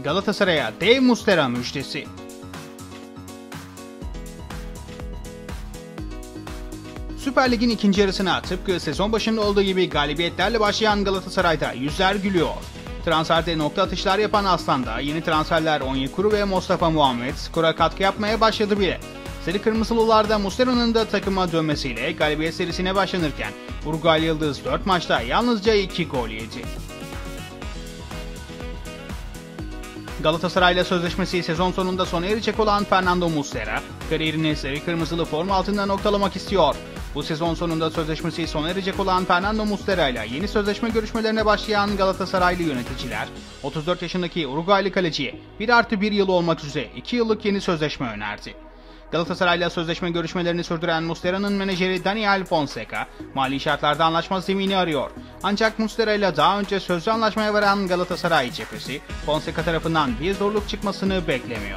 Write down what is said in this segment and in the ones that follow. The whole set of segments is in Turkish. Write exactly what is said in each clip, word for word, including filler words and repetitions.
Galatasaray'a dev Muslera müjdesi. Süper Lig'in ikinci yarısına tıpkı sezon başında olduğu gibi galibiyetlerle başlayan Galatasaray'da yüzler gülüyor. Transferde nokta atışlar yapan Aslan'da yeni transferler Onyekuru ve Mustafa Muhammed skora katkı yapmaya başladı bile. Sarı Kırmızılılarda Muslera'nın da takıma dönmesiyle galibiyet serisine başlanırken Uruguaylı Yıldız dört maçta yalnızca iki gol yedi. Galatasaray'la sözleşmesi sezon sonunda sona erecek olan Fernando Muslera, kariyerini sarı kırmızılı forma altında noktalamak istiyor. Bu sezon sonunda sözleşmesi sona erecek olan Fernando Muslera ile yeni sözleşme görüşmelerine başlayan Galatasaraylı yöneticiler, otuz dört yaşındaki Uruguaylı kaleciye bir artı bir yıl olmak üzere iki yıllık yeni sözleşme önerdi. Galatasaray'la sözleşme görüşmelerini sürdüren Muslera'nın menajeri Daniel Fonseca, mali şartlarda anlaşma zemini arıyor. Ancak Muslera ile daha önce sözlü anlaşmaya varan Galatasaray cephesi, Fonseca tarafından bir zorluk çıkmasını beklemiyor.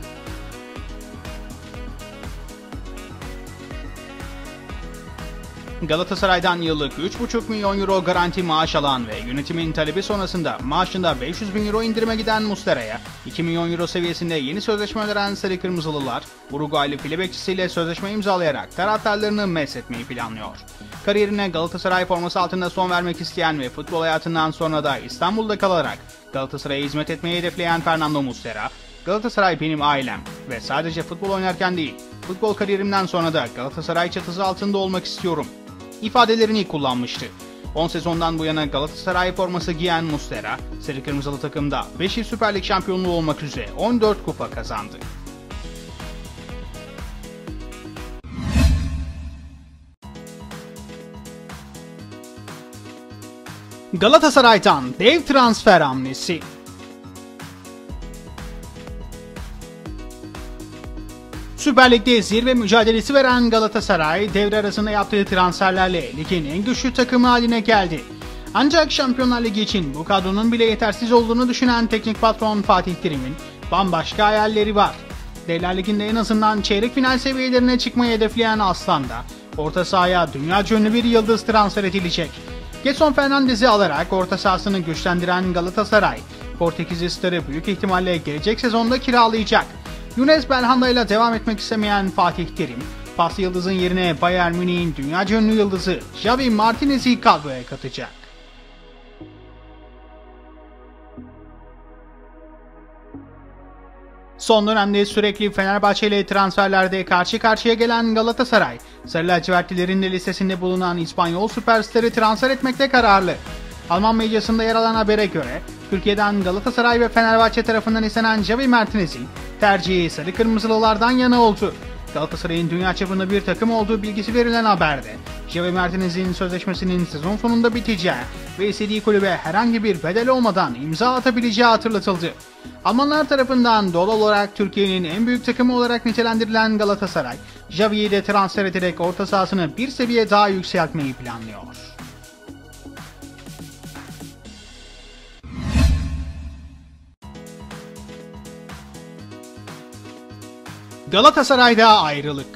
Galatasaray'dan yıllık üç buçuk milyon euro garanti maaş alan ve yönetimin talebi sonrasında maaşında beş yüz bin euro indirime giden Muslera'ya iki milyon euro seviyesinde yeni sözleşme öneren Sarı Kırmızılılar, Uruguaylı file bekçisiyle sözleşme imzalayarak taraftarlarını meshetmeyi planlıyor. Kariyerine Galatasaray forması altında son vermek isteyen ve futbol hayatından sonra da İstanbul'da kalarak Galatasaray'a hizmet etmeyi hedefleyen Fernando Muslera, "Galatasaray benim ailem ve sadece futbol oynarken değil, futbol kariyerimden sonra da Galatasaray çatısı altında olmak istiyorum" ifadelerini kullanmıştı. on sezondan bu yana Galatasaray forması giyen Muslera, sarı kırmızılı takımda beş yıl Süper Lig şampiyonluğu olmak üzere on dört kupa kazandı. Galatasaray'dan dev transfer hamlesi. Süper Lig'de zirve mücadelesi veren Galatasaray, devre arasında yaptığı transferlerle ligin en güçlü takımı haline geldi. Ancak Şampiyonlar Ligi için bu kadronun bile yetersiz olduğunu düşünen teknik patron Fatih Terim'in bambaşka hayalleri var. Devler Ligi'nde en azından çeyrek final seviyelerine çıkmayı hedefleyen Aslan'da orta sahaya dünyaca ünlü bir yıldız transfer edilecek. Gedson Fernandez'i alarak orta sahasını güçlendiren Galatasaray, Portekizli starı büyük ihtimalle gelecek sezonda kiralayacak. Younes Belhanda ile devam etmek istemeyen Fatih Terim, pas yıldızın yerine Bayern Münih'in dünyaca ünlü yıldızı Javi Martinez'i kadroya katacak. Son dönemde sürekli Fenerbahçe ile transferlerde karşı karşıya gelen Galatasaray, Sarı lacivertlilerin de listesinde bulunan İspanyol süperstarı transfer etmekte kararlı. Alman medyasında yer alan habere göre, Türkiye'den Galatasaray ve Fenerbahçe tarafından istenen Javi Martinez'in tercihi sarı kırmızılılardan yana oldu. Galatasaray'ın dünya çapında bir takım olduğu bilgisi verilen haberde, Javi Martinez'in sözleşmesinin sezon sonunda biteceği ve istediği kulübe herhangi bir bedel olmadan imza atabileceği hatırlatıldı. Almanlar tarafından doğal olarak Türkiye'nin en büyük takımı olarak nitelendirilen Galatasaray, Javi'yi de transfer ederek orta sahasını bir seviye daha yükseltmeyi planlıyor. Galatasaray'da ayrılık.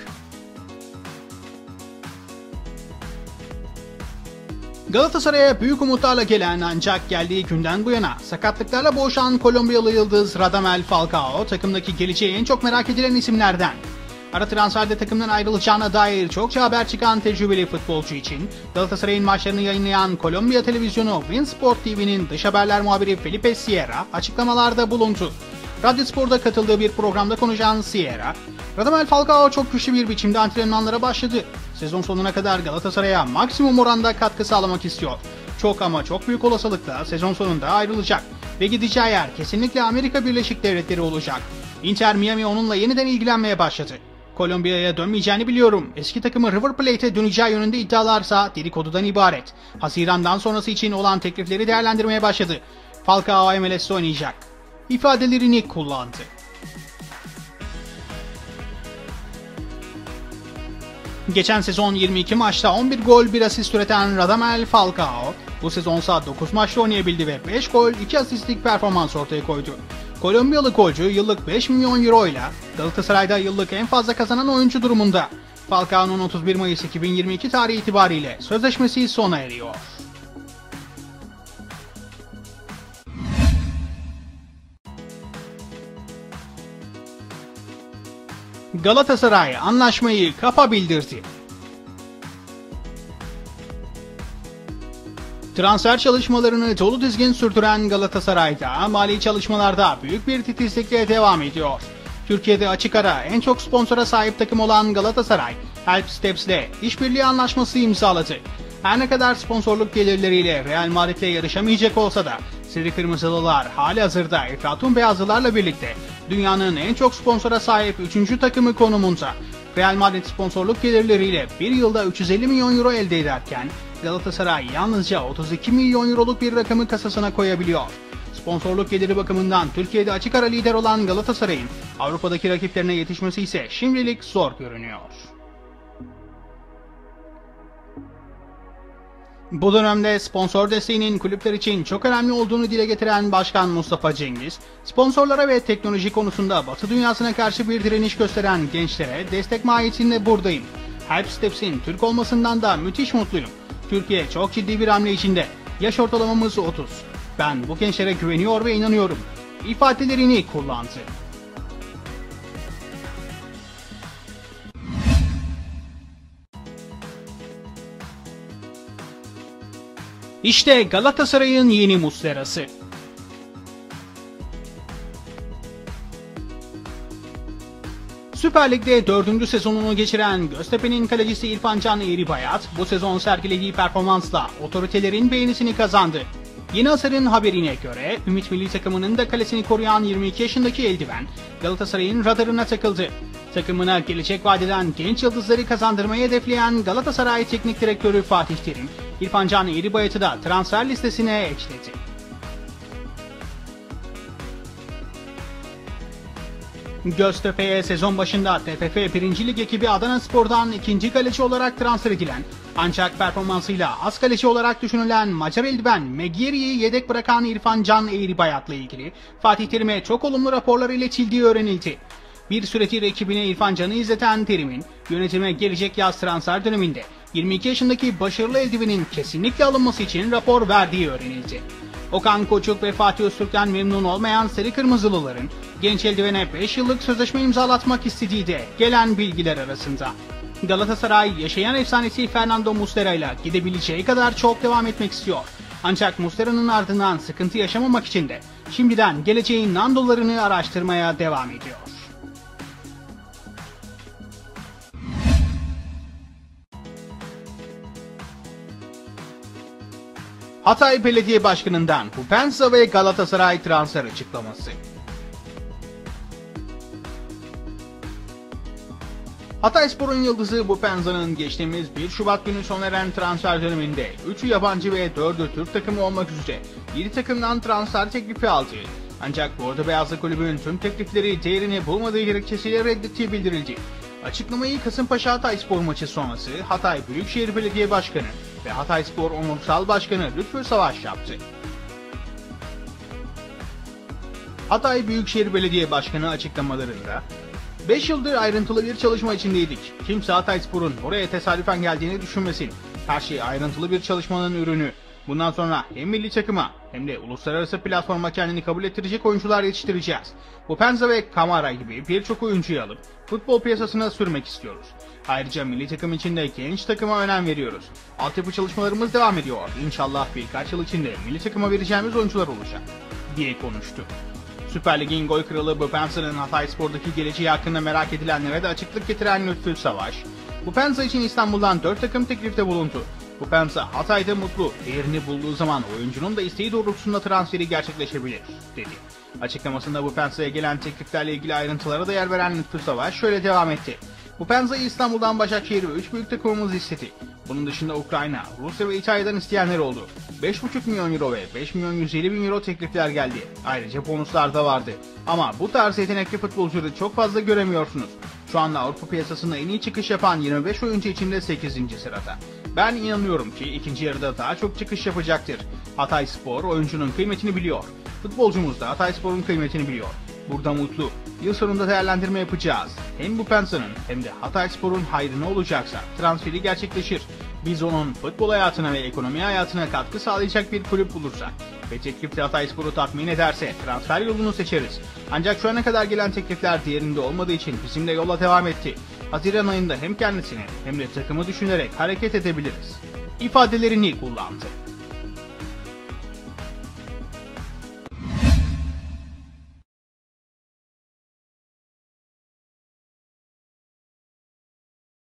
Galatasaray'a büyük umutlarla gelen ancak geldiği günden bu yana sakatlıklarla boğuşan Kolombiyalı yıldız Radamel Falcao takımdaki geleceği en çok merak edilen isimlerden. Ara transferde takımdan ayrılacağına dair çokça haber çıkan tecrübeli futbolcu için Galatasaray'ın maçlarını yayınlayan Kolombiya televizyonu Winsport T V'nin dış haberler muhabiri Felipe Sierra açıklamalarda bulundu. Radyo Spor'da katıldığı bir programda konuşan Sierra, "Radamel Falcao çok güçlü bir biçimde antrenmanlara başladı. Sezon sonuna kadar Galatasaray'a maksimum oranda katkı sağlamak istiyor. Çok ama çok büyük olasılıkla sezon sonunda ayrılacak ve gideceği yer kesinlikle Amerika Birleşik Devletleri olacak. Inter Miami onunla yeniden ilgilenmeye başladı. Kolombiya'ya dönmeyeceğini biliyorum. Eski takımı River Plate'e döneceği yönünde iddialarsa dedikodudan ibaret. Haziran'dan sonrası için olan teklifleri değerlendirmeye başladı. Falcao M L S'te oynayacak" ifadelerini kullandı. Geçen sezon yirmi iki maçta on bir gol bir asist üreten Radamel Falcao, bu sezonsa dokuz maçta oynayabildi ve beş gol iki asistlik performans ortaya koydu. Kolombiyalı golcü yıllık beş milyon euro ile Galatasaray'da yıllık en fazla kazanan oyuncu durumunda. Falcao'nun otuz bir Mayıs iki bin yirmi iki tarihi itibariyle sözleşmesi sona eriyor. Galatasaray anlaşmayı kapa bildirdi. Transfer çalışmalarını dolu dizgin sürdüren Galatasaray'da mali çalışmalarda büyük bir titizlikle devam ediyor. Türkiye'de açık ara en çok sponsora sahip takım olan Galatasaray, Help Steps ile işbirliği anlaşması imzaladı. Her ne kadar sponsorluk gelirleriyle Real Madrid'le yarışamayacak olsa da Sarı Kırmızılılar halihazırda Eflatun Beyazlılarla birlikte dünyanın en çok sponsora sahip üçüncü takımı konumunda. Real Madrid sponsorluk gelirleriyle bir yılda üç yüz elli milyon euro elde ederken Galatasaray yalnızca otuz iki milyon euroluk bir rakamı kasasına koyabiliyor. Sponsorluk geliri bakımından Türkiye'de açık ara lider olan Galatasaray'ın Avrupa'daki rakiplerine yetişmesi ise şimdilik zor görünüyor. Bu dönemde sponsor desteğinin kulüpler için çok önemli olduğunu dile getiren Başkan Mustafa Cengiz, sponsorlara ve teknoloji konusunda Batı dünyasına karşı bir direniş gösteren gençlere destek mahiyetinde buradayım. Help Steps'in Türk olmasından da müthiş mutluyum. Türkiye çok ciddi bir hamle içinde. Yaş ortalamamız otuz. Ben bu gençlere güveniyor ve inanıyorum ifadelerini kullandı. İşte Galatasaray'ın yeni Muslera'sı. Süper Lig'de dördüncü sezonunu geçiren Göztepe'nin kalecisi İrfan Can Eğribayat bu sezon sergilediği performansla otoritelerin beğenisini kazandı. Yeni Asar'ın haberine göre Ümit Milli Takımının da kalesini koruyan yirmi iki yaşındaki eldiven Galatasaray'ın radarına takıldı. Takımına gelecek vadeden genç yıldızları kazandırmayı hedefleyen Galatasaray Teknik Direktörü Fatih Terim, İrfan Can Eğribayat'ı da transfer listesine ekledi. Göztepe'ye sezon başında T F F birinci Lig ekibi Adanaspor'dan ikinci kaleci olarak transfer edilen ancak performansıyla az kaleci olarak düşünülen Macar eldiven Megieri'yi yedek bırakan İrfan Can Eğribayat'la ilgili Fatih Terim'e çok olumlu raporlar iletildiği öğrenildi. Bir süredir ekibine İrfan Can'ı izleten Terim'in yönetime gelecek yaz transfer döneminde yirmi iki yaşındaki başarılı eldivenin kesinlikle alınması için rapor verdiği öğrenildi. Okan Koçuk ve Fatih Öztürk'ten memnun olmayan Sarı Kırmızılıların genç eldivene beş yıllık sözleşme imzalatmak istediği de gelen bilgiler arasında. Galatasaray yaşayan efsanesi Fernando Muslera ile gidebileceği kadar çok devam etmek istiyor. Ancak Muslera'nın ardından sıkıntı yaşamamak için de şimdiden geleceğin Nando'larını araştırmaya devam ediyor. Hatay Belediye Başkanı'ndan Pupensa ve Galatasaray transfer açıklaması. Hatayspor'un yıldızı Pupensa'nın geçtiğimiz bir Şubat günü sona eren transfer döneminde üçü yabancı ve dördü Türk takımı olmak üzere yedi takımdan transfer teklifi aldı. Ancak Bordo Beyazlı kulübün tüm teklifleri değerini bulmadığı gerekçesiyle reddettiği bildirildi. Açıklamayı Kasımpaşa Hatayspor maçı sonrası Hatay Büyükşehir Belediye Başkanı ve Hatayspor Onursal Başkanı Lütfü Savaş yaptı. Hatay Büyükşehir Belediye Başkanı açıklamalarında beş yıldır ayrıntılı bir çalışma içindeydik. Kimse Hatayspor'un oraya tesadüfen geldiğini düşünmesin. Her şey ayrıntılı bir çalışmanın ürünü. Bundan sonra hem milli takıma hem de uluslararası platforma kendini kabul ettirecek oyuncular yetiştireceğiz. Pupensa ve Kamara gibi birçok oyuncuyu alıp futbol piyasasına sürmek istiyoruz. Ayrıca milli takım için de genç takıma önem veriyoruz. Altyapı çalışmalarımız devam ediyor. İnşallah birkaç yıl içinde milli takıma vereceğimiz oyuncular olacak diye konuştu. Süper Lig'in gol kralı Pupensa'nın Hatayspor'daki geleceği hakkında merak edilenlere de açıklık getiren Lütfü Savaş, Pupensa için İstanbul'dan dört takım teklifte bulundu. Pupensa Hatay'da mutlu, değerini bulduğu zaman oyuncunun da isteği doğrultusunda transferi gerçekleşebilir, dedi. Açıklamasında Pupensa'ya gelen tekliflerle ilgili ayrıntılara da yer veren Lütfü Savaş şöyle devam etti. Pupensa'yı İstanbul'dan Başakşehir ve üç büyük takımımız istedi. Bunun dışında Ukrayna, Rusya ve İtalya'dan isteyenler oldu. beş buçuk milyon euro ve beş milyon yüz elli bin euro teklifler geldi. Ayrıca bonuslar da vardı. Ama bu tarz yetenekli futbolcuları çok fazla göremiyorsunuz. Şu anda Avrupa piyasasında en iyi çıkış yapan yirmi beş oyuncu içinde sekizinci sırada. Ben inanıyorum ki ikinci yarıda daha çok çıkış yapacaktır. Hatayspor oyuncunun kıymetini biliyor. Futbolcumuz da Hatayspor'un kıymetini biliyor. Burada mutlu. Yıl sonunda değerlendirme yapacağız. Hem Pupensa'nın hem de Hatayspor'un hayrına olacaksa transferi gerçekleşir. Biz onun futbol hayatına ve ekonomi hayatına katkı sağlayacak bir kulüp bulursak ve teklif de Hatayspor'u tatmin ederse transfer yolunu seçeriz. Ancak şu ana kadar gelen teklifler diğerinde olmadığı için bizimle yola devam etti. Haziran ayında hem kendisini hem de takımı düşünerek hareket edebiliriz ifadelerini kullandı.